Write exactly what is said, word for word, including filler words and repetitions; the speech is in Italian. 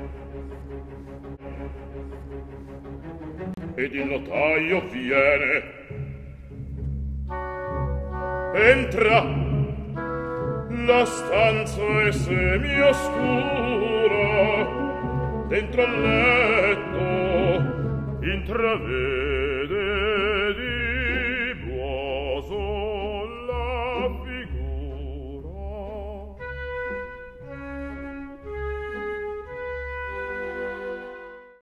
ed il notaio viene. Entra, la stanza è semioscura, dentro al letto intravede